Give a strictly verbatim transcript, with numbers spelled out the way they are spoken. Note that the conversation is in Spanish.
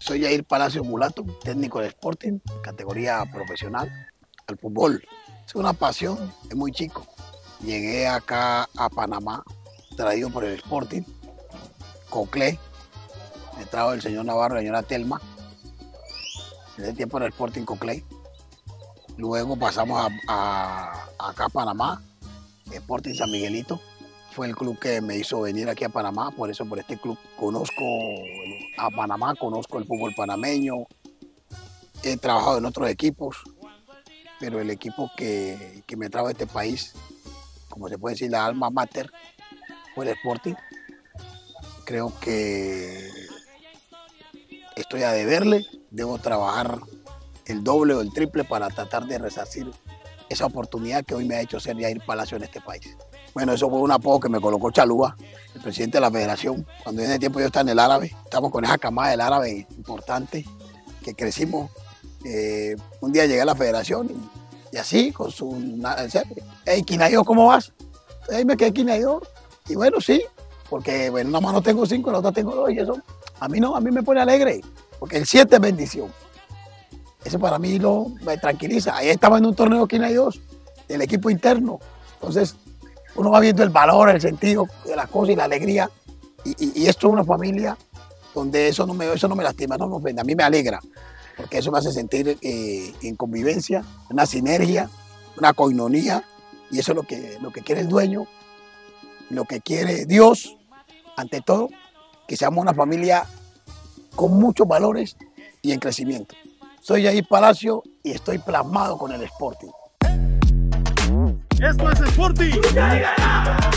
Soy Jair Palacio Mulato, técnico de Sporting, categoría profesional, al fútbol. Es una pasión, es muy chico. Llegué acá a Panamá, traído por el Sporting, Coclé, me trajo el señor Navarro, la señora Telma. En ese tiempo era el Sporting Coclé. Luego pasamos a, a, acá a Panamá, Sporting San Miguelito. Fue el club que me hizo venir aquí a Panamá, por eso por este club conozco a Panamá, conozco el fútbol panameño, he trabajado en otros equipos, pero el equipo que, que me trajo a este país, como se puede decir, la alma mater, fue el Sporting. Creo que estoy a deberle, debo trabajar el doble o el triple para tratar de resarcir esa oportunidad que hoy me ha hecho ser Jair Palacio en este país. Bueno, eso fue un apodo que me colocó Chalúa, el presidente de la federación. Cuando en ese tiempo yo estaba en el árabe, estamos con esa camada del árabe importante, que crecimos. Eh, un día llegué a la federación y, y así, con su... Hey, Quinayo, ¿cómo vas? Ahí me quedé Quinayo. Y bueno, sí, porque bueno, una mano tengo cinco, la otra tengo dos, y eso a mí no, a mí me pone alegre, porque el siete es bendición. Eso para mí lo, me tranquiliza. Ahí estaba en un torneo Quinayo, del equipo interno. Entonces, uno va viendo el valor, el sentido de las cosas y la alegría. Y, y, y esto es una familia donde eso no, me, eso no me lastima, no me ofende. A mí me alegra, porque eso me hace sentir eh, en convivencia, una sinergia, una coinonía. Y eso es lo que, lo que quiere el dueño, lo que quiere Dios, ante todo, que seamos una familia con muchos valores y en crecimiento. Soy Jair Palacio y estoy plasmado con el Sporting. Esto es Sporting.